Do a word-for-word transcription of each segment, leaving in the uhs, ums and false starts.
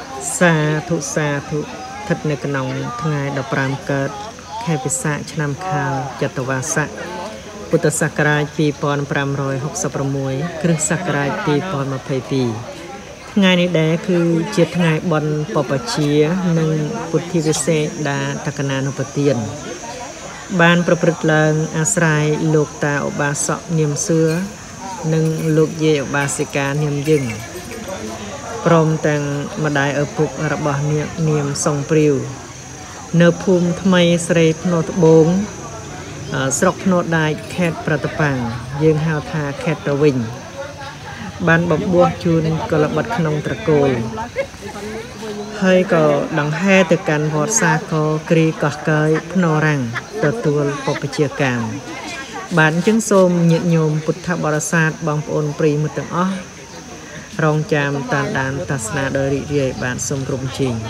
Sa thu sa thu thật nơi cái nòng ngày đọc ram cợt khe bị xạ năm khao chật tòa xạ Puta Sakarai pi pon pram rồi học sập mùi Krưng Sakarai pi pon mà phê pi Ngày này đếคือเจ็ดngày bon papa chia nâng Puthi Vise đa Takana nộp tiền Banประพฤติเลิงอาศัยลูกตาอบาสะเนียมเสื้อหนึ่งลูกเย่อบาสิกาเนียมยึงพร้อมแต่งมาได้เอปุกระบาเนียเนียมทรงปลิวเนื้อภูมิทำไมเสรพโนตบงสรกโนดได้แคดประตปังยึงหาวทาแคดตะวิงบ้านบบบัวจูนกระบัดขนงตะโกยให้ก็ดังแห่แต่การพอดซาก็กรีกอกเกยพนรังตัวตัวปปเชียกามบ้านจึงสมnhiệtโยมพุทธบริษัทบางปนปรีมุตังอ้อรองจามตานดานตัสนาโดยริเรียบ้านสมรุมจริง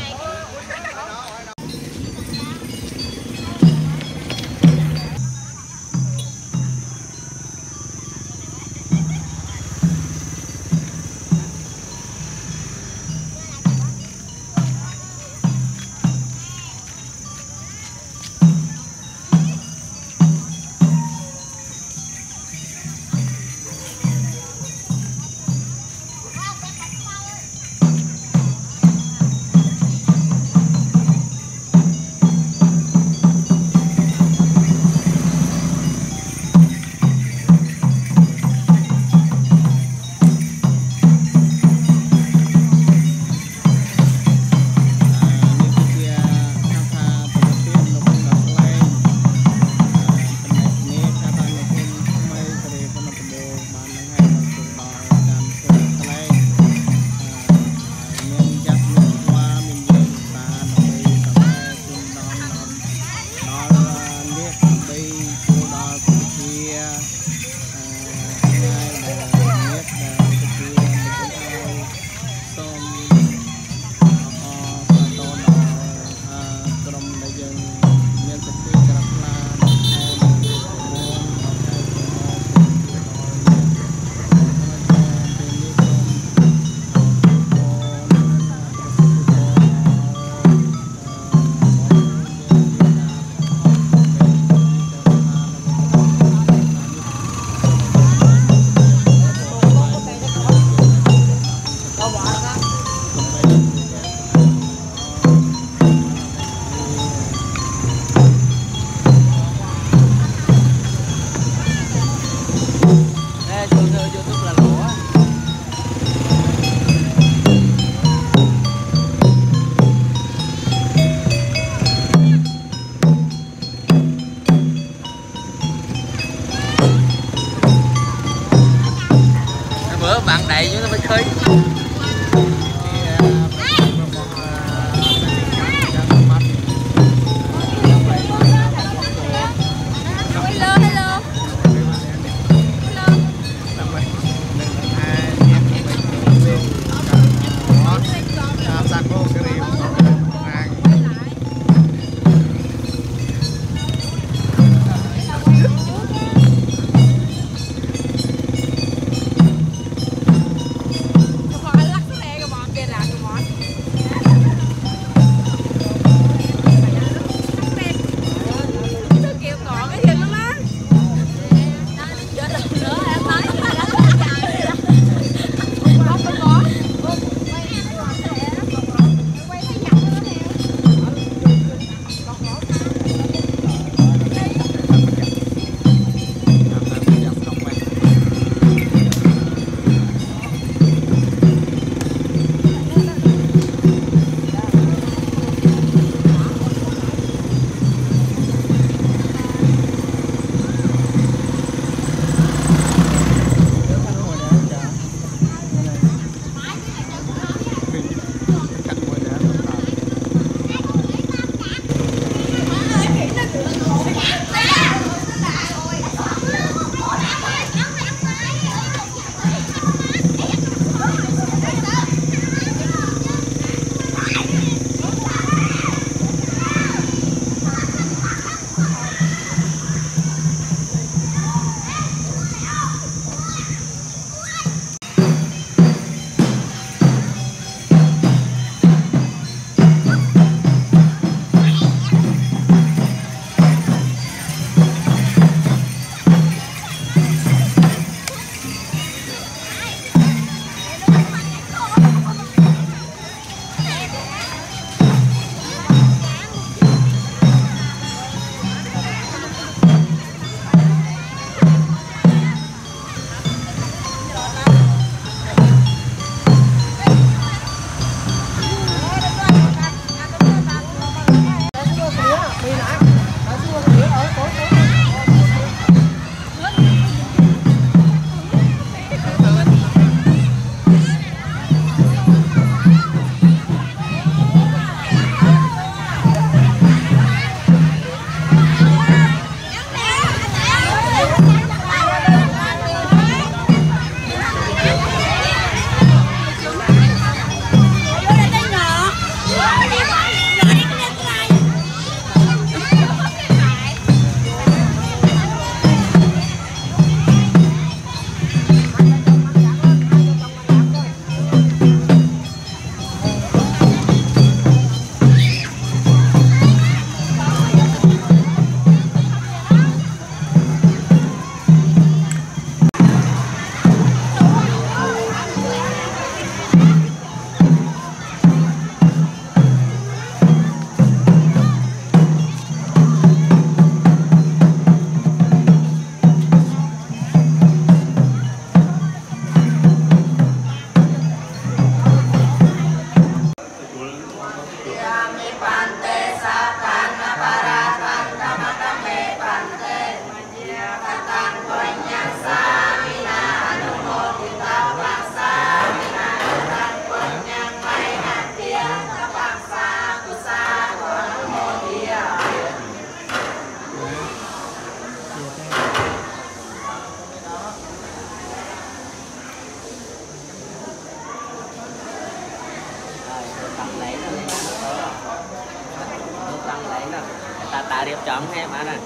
đã điệp chấm nghe mà nè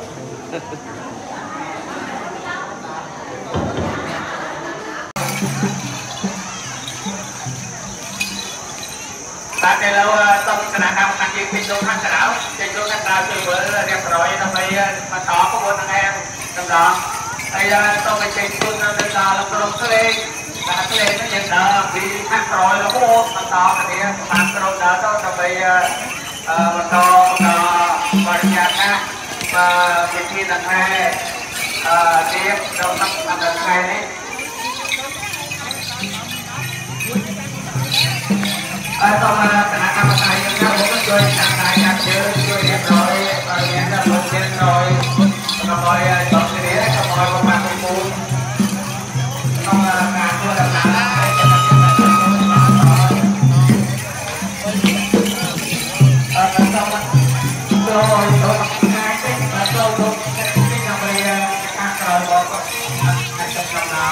tại cái lâu trong cái nào không ăn gì thì luôn ăn cái nào thì luôn ăn nào thì bữa đẹp rồi nó mới mà thọ có bốn anh em trong đó đây tôi phải chơi luôn bây giờ là tôi cái lên là cái lên nó nhận đỡ vì ăn rồi nó có mà thọ cái này ăn rồi đỡ đó trong bây mà thọ và nhà khác và việc khi lần hai tiếp trong năm lần hai đấy trong cái nào mà thầy cho bố có chơi thằng thầy làm chơi chơi đẹp rồi và nghe là một trên rồi rồi chọn cái đĩa xong rồi một mặt một buồn xong là cả tôi làm làm đấy cho nó xong rồi rồi hai cái và tôi tôi cái nào bây ăn rồi bỏ ăn trong lòng nào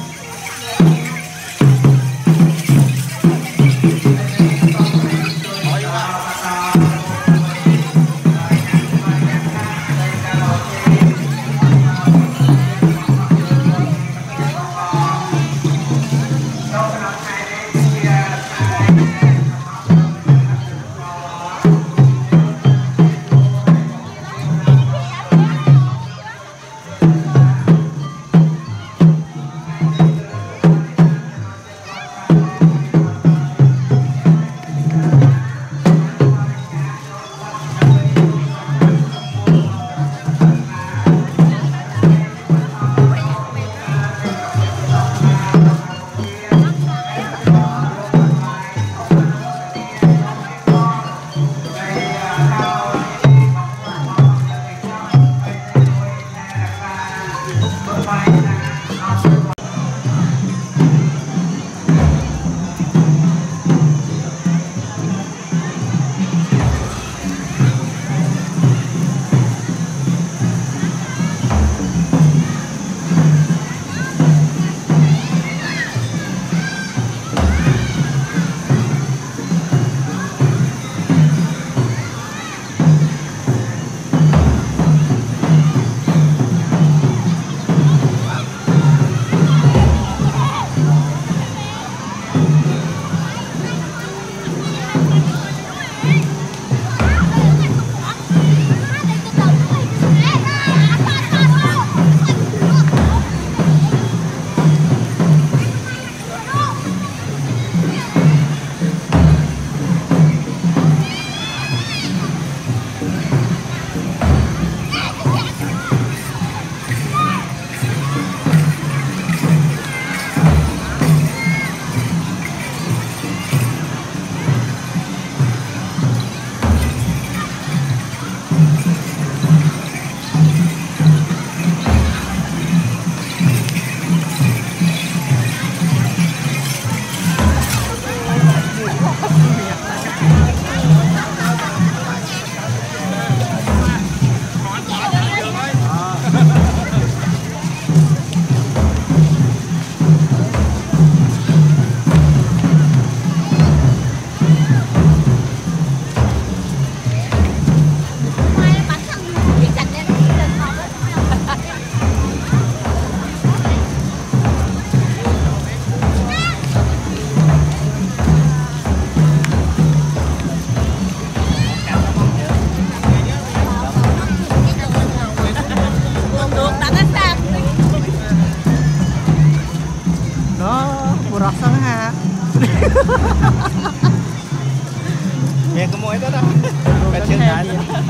Nghe có mối đó đâu. Cái chân đá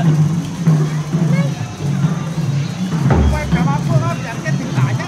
quay cả ba phương áp dẫn cái tình lại nhá.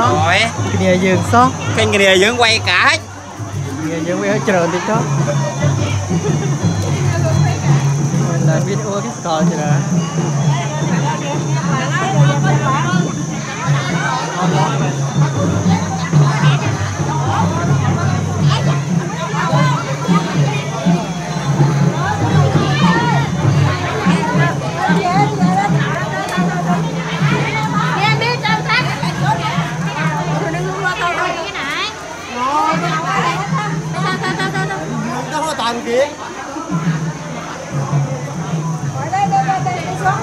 rồi cái này dương sót cái này dưỡng quay cả cái dương quay chờ tí đó là video cái score chưa Tàn kia. Đây đây đây đây xuống.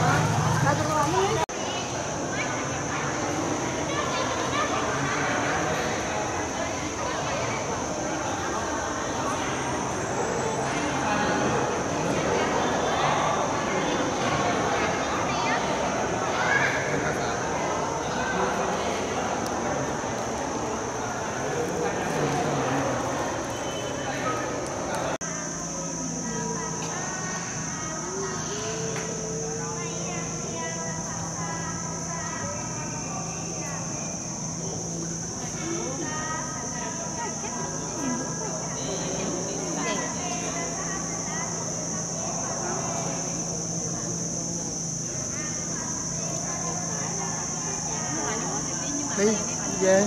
đi về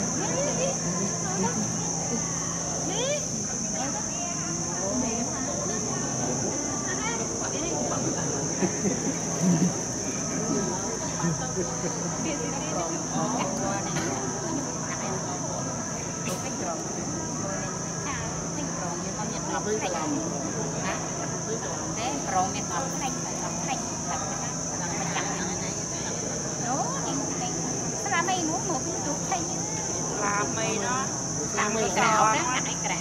làm mì đó làm mì gạo đó cái gạo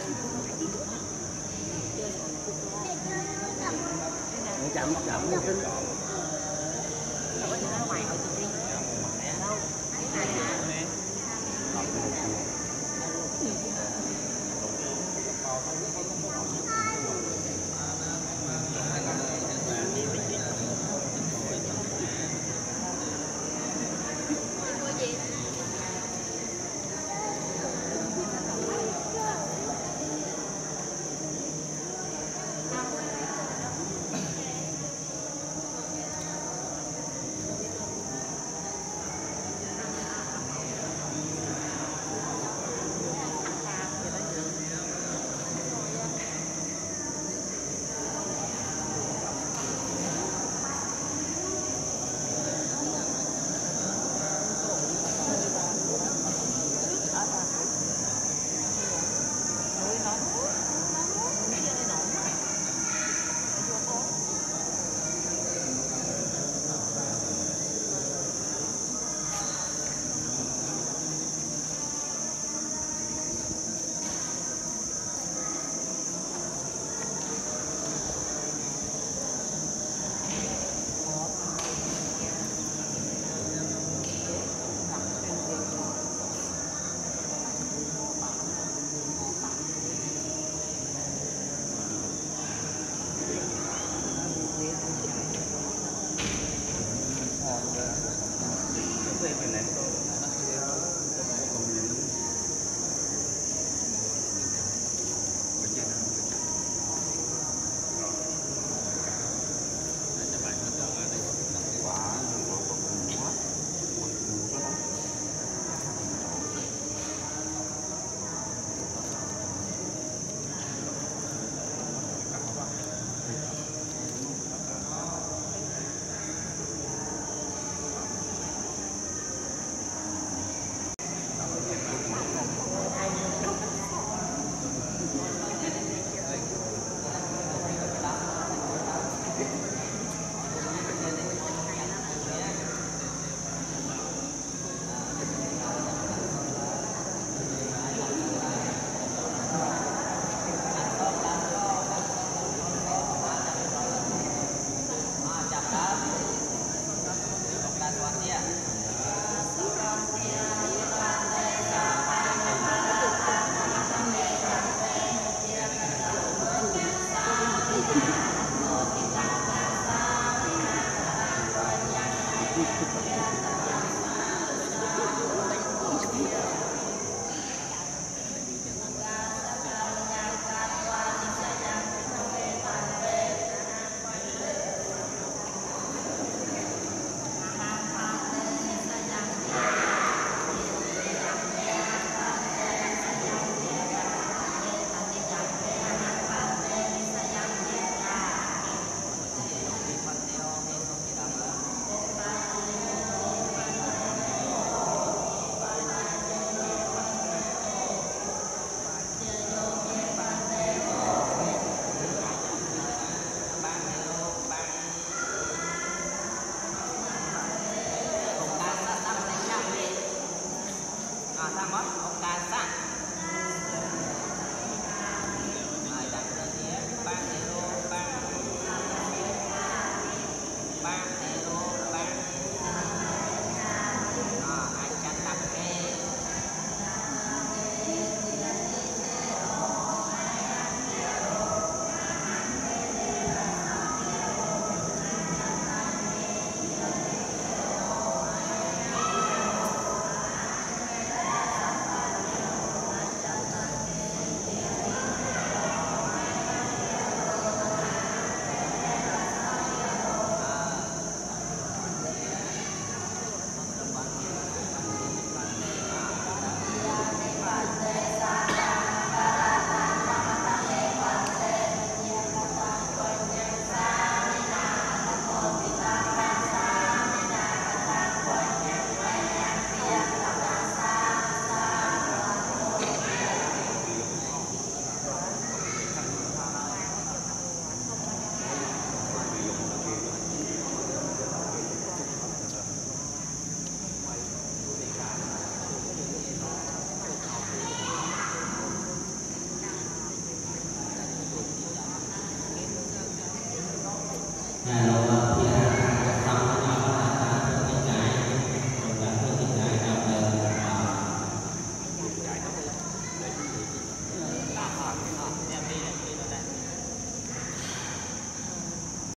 Chậm chậm